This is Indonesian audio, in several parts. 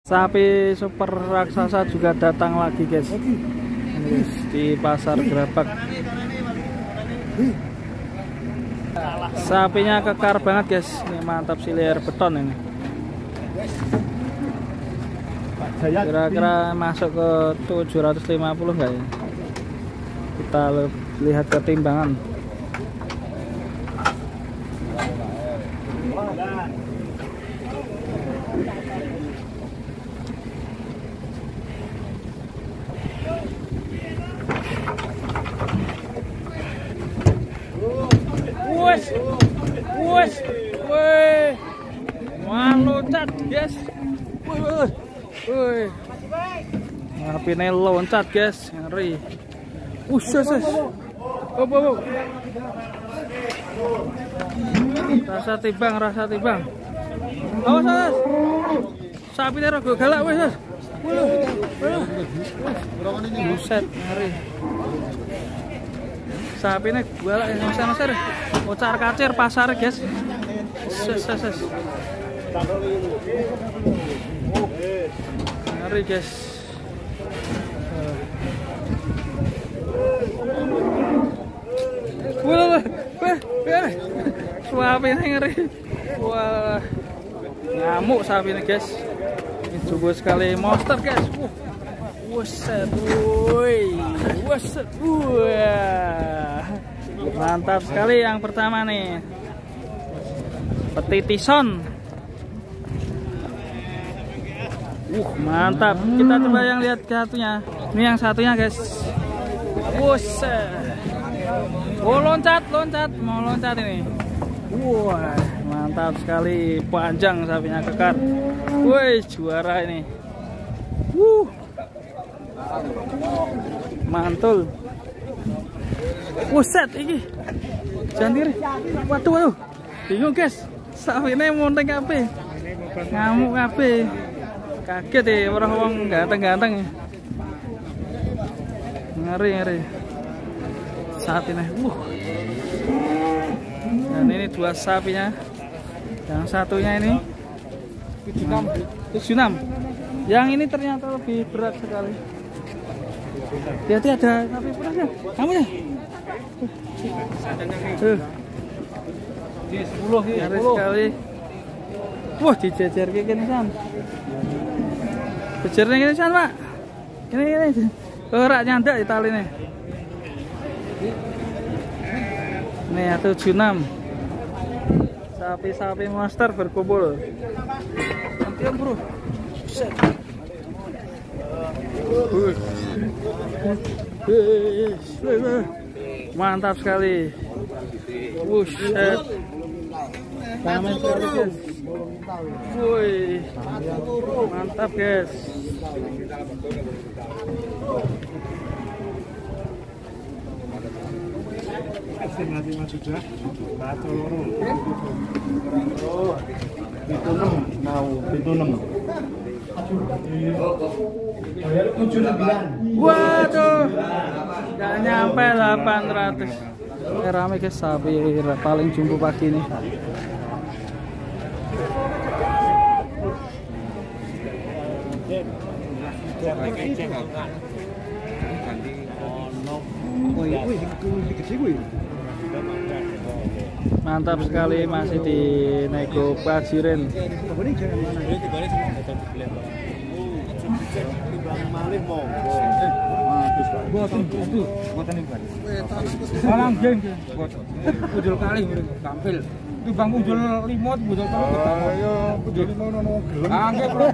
Sapi super raksasa juga datang lagi guys. Ini di pasar Gerabak. Sapinya kekar banget guys. Ini mantap sih, leher beton ini. Kira-kira masuk ke 750 enggak ya? Kita lihat ketimbangan. Wes, weh, loncat guys, weh, ngapain loncat guys, ngeri, rasa tibang, awas, sapi terus galak wes, buset, ngeri. Sapi ini galak yang besar, ocar kacir pasar guys. Ngeri guys. Sapi ini ngeri. Wah, ngamuk sapi ini guys. Ini jumbo sekali monster guys. Wuset, wah, mantap sekali yang pertama nih, petitison. Mantap. Kita coba yang lihat satunya. Ini yang satunya guys. Wuset. Oh, loncat, mau loncat ini. Wah, mantap sekali, panjang sapinya kekar. Woi, juara ini. Mantul. Wuset iki. Jantir. Waduh. Bingung guys. Sapine monteng kabeh. Ngamuk kabeh. Kaget ya orang wong ganteng-ganteng. Ngeri. Sapine. Dan ini dua sapinya. Yang satunya ini 76. Yang ini ternyata lebih berat sekali. Hati-hati, ada sapi perahnya. Kamu ya? 10 sekali. Wah, dijejer kayak gini san. Jejernya gini san, Pak. Ini. Ora nyandak di tali nih. Nih, 76. Sapi-sapi monster berkumpul. Nantian, bro. Set. Mantap sekali. Buset. Ramai sekali guys. Woi, mantap guys. Waduh, gak nyampe 800. Rame guys, sapi paling jumbo pagi ini. Mantap sekali, masih di nego Pajiren. Salam geng, ujul kali tampil. Itu bang ujul limot, ujul tampil. Ayo, ujul limot nono gelem. Angge bro.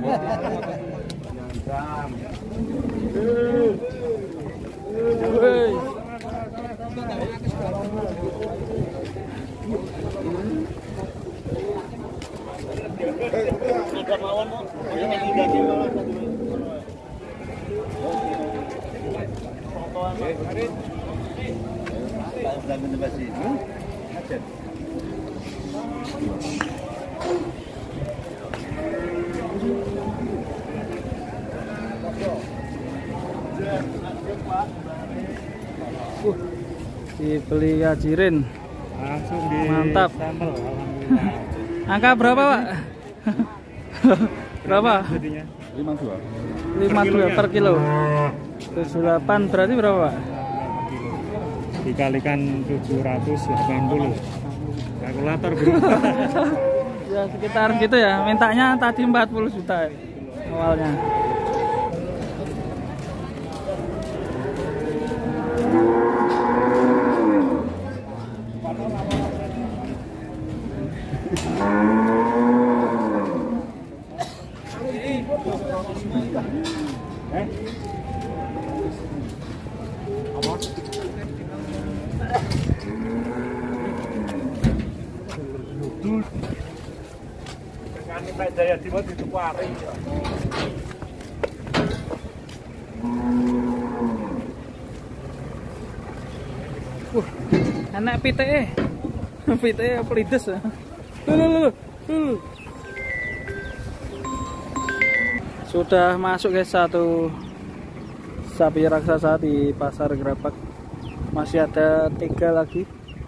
Dibeli Pajiren. Langsung di mantap. Sampel, Angka berapa, Pak? Berapa? Jadinya 52 per kilo. 78 berarti berapa, Pak? Dikalikan 780. Kalkulator bro. Ya sekitar gitu ya. Mintanya tadi 40 juta awalnya. Enak PTE. PTE pelides ya. Sudah masuk guys satu sapi raksasa di pasar Gerabak. Masih ada 3 lagi.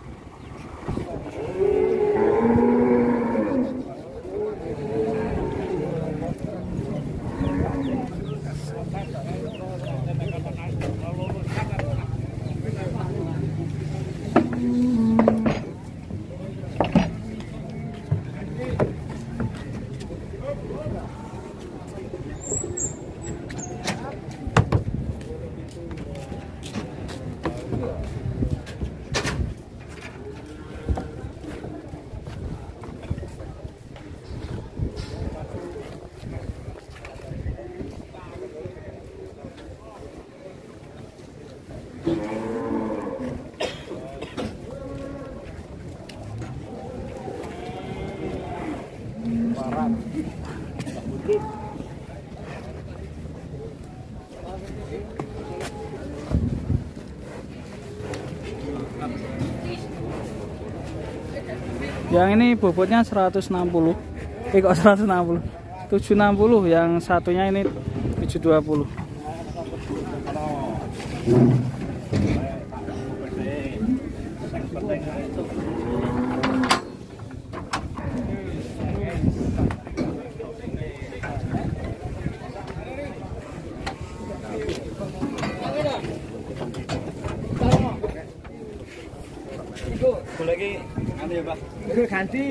Yang ini bobotnya 160. Kok 160? 760, yang satunya ini 720. Lagi anu ya, Pak. Ganti.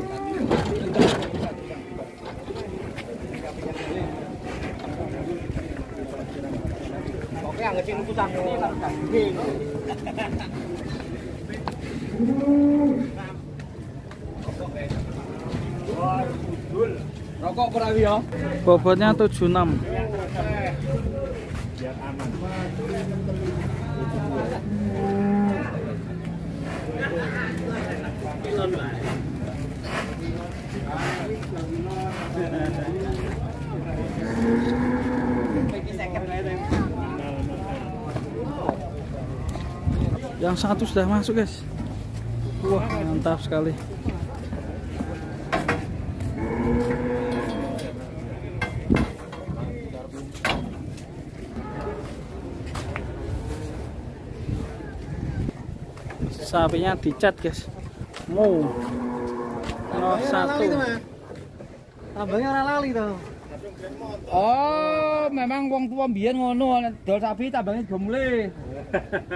Oke, ngecin pusat ini kan ganti. Rokok perawi ya. Bobotnya 76. Biar aman. Yang satu sudah masuk guys. Wah mantap sekali. Sapinya dicat guys. Mau no, satu. Tambahnya ora lali to. Oh, memang wong tua mbiyen ngono, dol sapi tambangnya gemule.